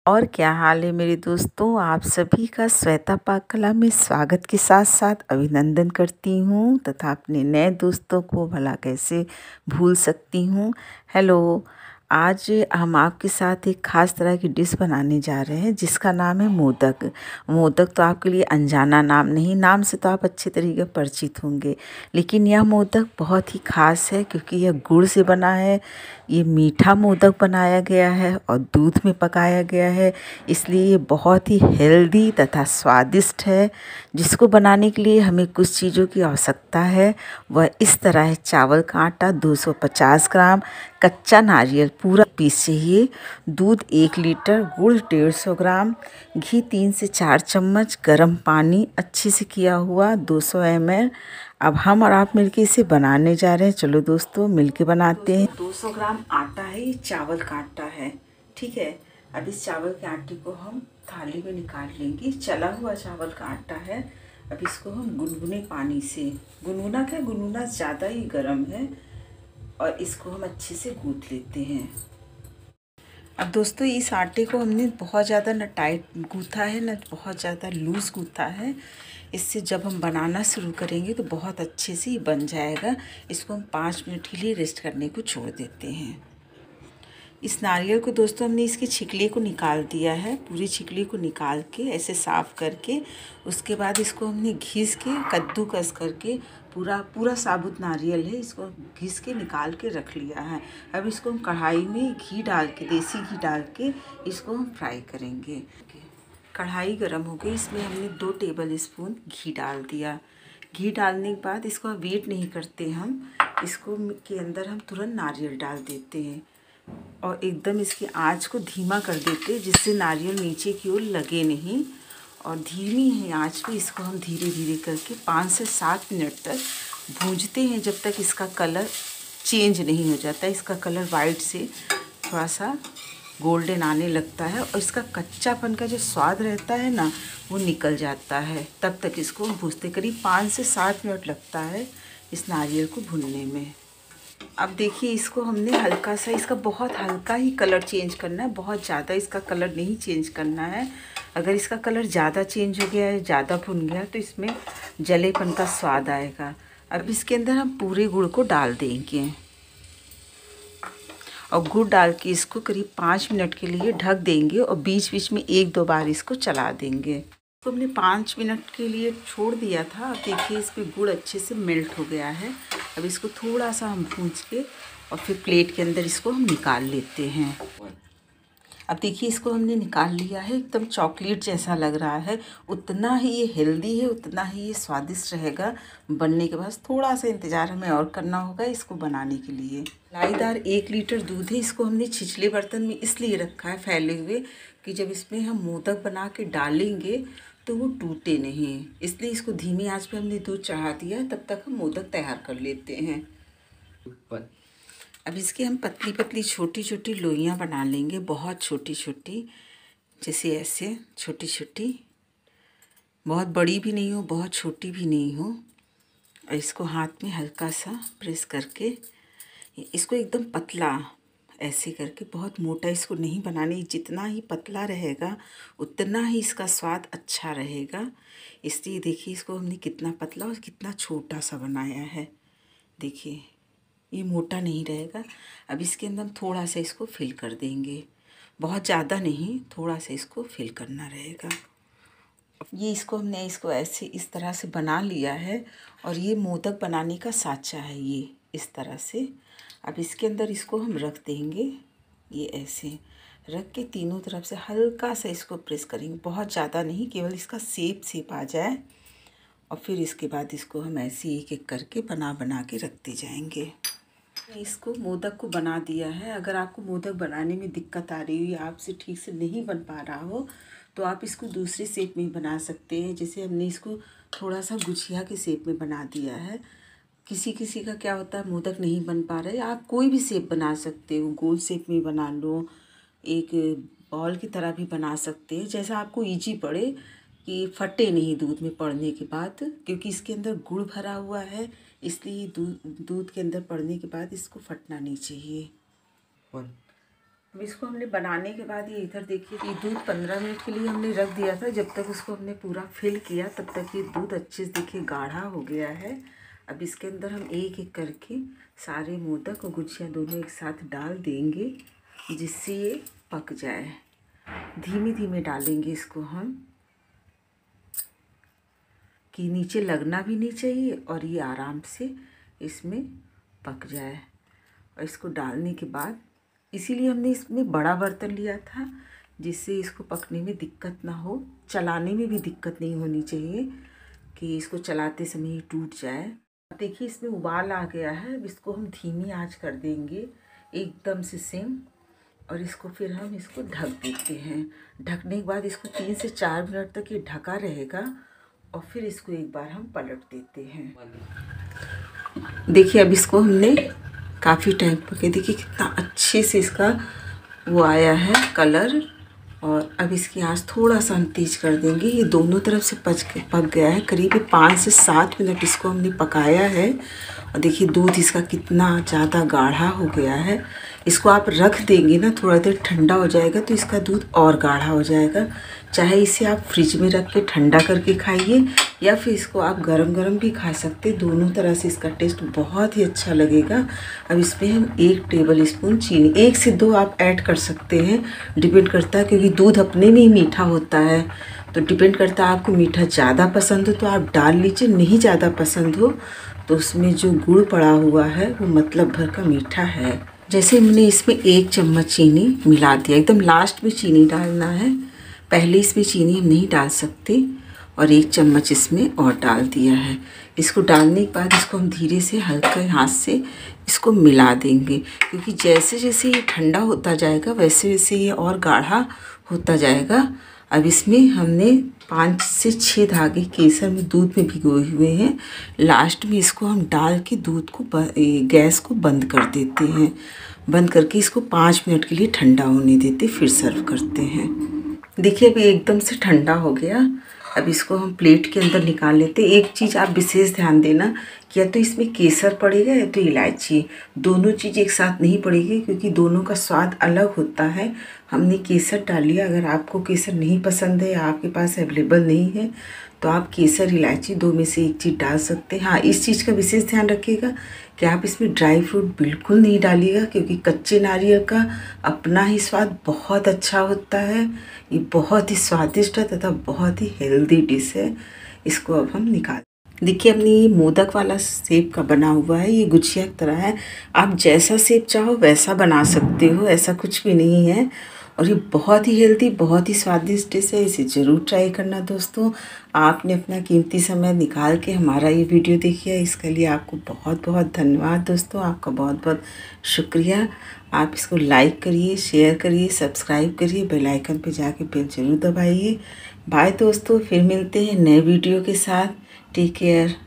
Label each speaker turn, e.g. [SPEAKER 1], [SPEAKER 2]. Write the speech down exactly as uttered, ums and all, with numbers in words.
[SPEAKER 1] और क्या हाल है मेरे दोस्तों, आप सभी का श्वेता पाक कला में स्वागत के साथ साथ अभिनंदन करती हूँ तथा अपने नए दोस्तों को भला कैसे भूल सकती हूँ। हेलो, आज हम आपके साथ एक ख़ास तरह की डिश बनाने जा रहे हैं जिसका नाम है मोदक। मोदक तो आपके लिए अनजाना नाम नहीं, नाम से तो आप अच्छे तरीके परिचित होंगे, लेकिन यह मोदक बहुत ही ख़ास है क्योंकि यह गुड़ से बना है। ये मीठा मोदक बनाया गया है और दूध में पकाया गया है, इसलिए ये बहुत ही हेल्दी तथा स्वादिष्ट है। जिसको बनाने के लिए हमें कुछ चीज़ों की आवश्यकता है, वह इस तरह है। चावल का आटा दो सौ पचास ग्राम, कच्चा नारियल पूरा पीस चाहिए, दूध एक लीटर, गुड़ डेढ़ सौ ग्राम, घी तीन से चार चम्मच, गर्म पानी अच्छे से किया हुआ दो सौ एम एल। अब हम और आप मिलके इसे बनाने जा रहे हैं। चलो दोस्तों मिलके बनाते हैं। दो सौ ग्राम आटा है, ये चावल का आटा है, ठीक है। अब इस चावल के आटे को हम थाली में निकाल लेंगे। चला हुआ चावल का आटा है। अब इसको हम गुनगुने पानी से, गुनगुना क्या, गुनगुना ज़्यादा ही गर्म है, और इसको हम अच्छे से गूँथ लेते हैं। अब दोस्तों इस आटे को हमने बहुत ज़्यादा न टाइट गूँथा है न बहुत ज़्यादा लूज़ गूँथा है। इससे जब हम बनाना शुरू करेंगे तो बहुत अच्छे से ही बन जाएगा। इसको हम पाँच मिनट के लिए रेस्ट करने को छोड़ देते हैं। इस नारियल को दोस्तों हमने इसकी छिकली को निकाल दिया है, पूरी छिकली को निकाल के ऐसे साफ़ करके, उसके बाद इसको हमने घिस के कद्दूकस करके, पूरा पूरा साबुत नारियल है, इसको घिस के निकाल के रख लिया है। अब इसको हम कढ़ाई में घी डाल के, देसी घी डाल के इसको हम फ्राई करेंगे। कढ़ाई गर्म हो गई, इसमें हमने दो टेबल स्पून घी डाल दिया। घी डालने के बाद इसको वेट नहीं करते हम, इसको के अंदर हम तुरंत नारियल डाल देते हैं और एकदम इसकी आंच को धीमा कर देते हैं जिससे नारियल नीचे की ओर लगे नहीं। और धीमी है आंच पे इसको हम धीरे धीरे करके पाँच से सात मिनट तक भूंजते हैं, जब तक इसका कलर चेंज नहीं हो जाता। इसका कलर वाइट से थोड़ा सा गोल्डन आने लगता है और इसका कच्चापन का जो स्वाद रहता है ना, वो निकल जाता है। तब तक इसको हम भूनते, करीब पाँच से सात मिनट लगता है इस नारियल को भूनने में। अब देखिए इसको हमने हल्का सा, इसका बहुत हल्का ही कलर चेंज करना है, बहुत ज़्यादा इसका कलर नहीं चेंज करना है। अगर इसका कलर ज़्यादा चेंज हो गया है, ज़्यादा भुन गया, तो इसमें जलेपन का स्वाद आएगा। अब इसके अंदर हम पूरे गुड़ को डाल देंगे और गुड़ डाल के इसको करीब पाँच मिनट के लिए ढक देंगे और बीच बीच में एक दो बार इसको चला देंगे। तो हमने पाँच मिनट के लिए छोड़ दिया था। अब देखिए इस पर गुड़ अच्छे से मेल्ट हो गया है। अब इसको थोड़ा सा हम भूंज के और फिर प्लेट के अंदर इसको हम निकाल लेते हैं। अब देखिए इसको हमने निकाल लिया है, एकदम चॉकलेट जैसा लग रहा है। उतना ही ये हेल्दी है, उतना ही ये स्वादिष्ट रहेगा। बनने के बाद थोड़ा सा इंतज़ार हमें और करना होगा इसको बनाने के लिए। लाईदार एक लीटर दूध है, इसको हमने छिछले बर्तन में इसलिए रखा है फैले हुए कि जब इसमें हम मोदक बना के डालेंगे तो वो टूटे नहीं, इसलिए इसको धीमी आंच पे हमने दूध चढ़ा दिया। तब तक हम मोदक तैयार कर लेते हैं। अब इसकी हम पतली पतली छोटी छोटी लोइयाँ बना लेंगे, बहुत छोटी छोटी, जैसे ऐसे छोटी छोटी, बहुत बड़ी भी नहीं हो बहुत छोटी भी नहीं हो। और इसको हाथ में हल्का सा प्रेस करके इसको एकदम पतला ऐसे करके, बहुत मोटा इसको नहीं बनाने, जितना ही पतला रहेगा उतना ही इसका स्वाद अच्छा रहेगा। इसलिए देखिए इसको हमने कितना पतला और कितना छोटा सा बनाया है। देखिए ये मोटा नहीं रहेगा। अब इसके अंदर हम थोड़ा सा इसको फिल कर देंगे, बहुत ज़्यादा नहीं, थोड़ा सा इसको फिल करना रहेगा। ये इसको हमने इसको ऐसे इस तरह से बना लिया है और ये मोदक बनाने का साँचा है, ये इस तरह से। अब इसके अंदर इसको हम रख देंगे, ये ऐसे रख के तीनों तरफ से हल्का सा इसको प्रेस करेंगे, बहुत ज़्यादा नहीं, केवल इसका शेप शेप आ जाए। और फिर इसके बाद इसको हम ऐसे एक एक करके बना बना के रखते जाएंगे। इसको मोदक को बना दिया है। अगर आपको मोदक बनाने में दिक्कत आ रही हो, आपसे ठीक से नहीं बन पा रहा हो, तो आप इसको दूसरे शेप में बना सकते हैं। जैसे हमने इसको थोड़ा सा गुझिया के शेप में बना दिया है। किसी किसी का क्या होता है, मोदक नहीं बन पा रहा है, आप कोई भी शेप बना सकते हो, गोल शेप में बना लो, एक बॉल की तरह भी बना सकते हैं, जैसा आपको ईजी पड़े कि फटे नहीं दूध में पड़ने के बाद, क्योंकि इसके अंदर गुड़ भरा हुआ है, इसलिए दूध दूध के अंदर पड़ने के बाद इसको फटना नहीं चाहिए। अब इसको हमने बनाने के बाद ये इधर देखिए, ये दूध पंद्रह मिनट के लिए हमने रख दिया था। जब तक उसको हमने पूरा फिल किया तब तक ये दूध अच्छे से देखिए गाढ़ा हो गया है। अब इसके अंदर हम एक एक करके सारे मोदक और गुजिया दोनों एक साथ डाल देंगे, जिससे ये पक जाए। धीमे धीमे डालेंगे इसको हम, कि नीचे लगना भी नहीं चाहिए और ये आराम से इसमें पक जाए। और इसको डालने के बाद, इसीलिए हमने इसमें बड़ा बर्तन लिया था, जिससे इसको पकने में दिक्कत ना हो, चलाने में भी दिक्कत नहीं होनी चाहिए कि इसको चलाते समय ही टूट जाए। अब देखिए इसमें उबाल आ गया है। अब इसको हम धीमी आंच कर देंगे एकदम से सिम, और इसको फिर हम इसको ढक देते हैं। ढकने के बाद इसको तीन से चार मिनट तक ये ढका रहेगा और फिर इसको एक बार हम पलट देते हैं। देखिए अब इसको हमने काफ़ी टाइम पके, देखिए कितना अच्छे से इसका वो आया है कलर। और अब इसकी आंच थोड़ा सा हम तेज कर देंगे। ये दोनों तरफ से पच के पक गया है। करीब पाँच से सात मिनट इसको हमने पकाया है। और देखिए दूध इसका कितना ज़्यादा गाढ़ा हो गया है। इसको आप रख देंगे ना, थोड़ा देर ठंडा हो जाएगा तो इसका दूध और गाढ़ा हो जाएगा। चाहे इसे आप फ्रिज में रख के ठंडा करके खाइए, या फिर इसको आप गरम गरम भी खा सकते। दोनों तरह से इसका टेस्ट बहुत ही अच्छा लगेगा। अब इसमें हम एक टेबल स्पून चीनी, एक से दो आप ऐड कर सकते हैं, डिपेंड करता है, क्योंकि दूध अपने में ही मीठा होता है। तो डिपेंड करता है, आपको मीठा ज़्यादा पसंद हो तो आप डाल लीजिए, नहीं ज़्यादा पसंद हो तो उसमें जो गुड़ पड़ा हुआ है वो मतलब भर का मीठा है। जैसे हमने इसमें एक चम्मच चीनी मिला दिया, एकदम लास्ट में चीनी डालना है, पहले इसमें चीनी हम नहीं डाल सकते। और एक चम्मच इसमें और डाल दिया है। इसको डालने के बाद इसको हम धीरे से हल्के हाथ से इसको मिला देंगे, क्योंकि जैसे जैसे ये ठंडा होता जाएगा वैसे वैसे ये और गाढ़ा होता जाएगा। अब इसमें हमने पाँच से छः धागे केसर में दूध में भिगोए हुए हैं। लास्ट में इसको हम डाल के दूध को गैस को बंद कर देते हैं। बंद करके इसको पाँच मिनट के लिए ठंडा होने देते, फिर सर्व करते हैं। देखिए अभी एकदम से ठंडा हो गया। अब इसको हम प्लेट के अंदर निकाल लेते हैं। एक चीज़ आप विशेष ध्यान देना कि या तो इसमें केसर पड़ेगा या तो इलायची, दोनों चीज़ एक साथ नहीं पड़ेगी, क्योंकि दोनों का स्वाद अलग होता है। हमने केसर डाल लिया। अगर आपको केसर नहीं पसंद है या आपके पास अवेलेबल नहीं है तो आप केसर इलायची दो में से एक चीज़ डाल सकते हैं। हाँ, इस चीज़ का विशेष ध्यान रखिएगा कि आप इसमें ड्राई फ्रूट बिल्कुल नहीं डालिएगा, क्योंकि कच्चे नारियल का अपना ही स्वाद बहुत अच्छा होता है। ये बहुत ही स्वादिष्ट है तथा बहुत ही हेल्दी डिश है। इसको अब हम निकाल, देखिए अपनी ये मोदक वाला शेप का बना हुआ है, ये गुजिया की तरह है। आप जैसा शेप चाहो वैसा बना सकते हो, ऐसा कुछ भी नहीं है। और ये बहुत ही हेल्दी, बहुत ही स्वादिष्ट डिश है। इसे ज़रूर ट्राई करना दोस्तों। आपने अपना कीमती समय निकाल के हमारा ये वीडियो देखिए, इसके लिए आपको बहुत बहुत धन्यवाद दोस्तों। आपका बहुत बहुत शुक्रिया। आप इसको लाइक करिए, शेयर करिए, सब्सक्राइब करिए, बेल आइकन पे जाके बेल जरूर दबाइए। बाय दोस्तों, फिर मिलते हैं नए वीडियो के साथ। Take care.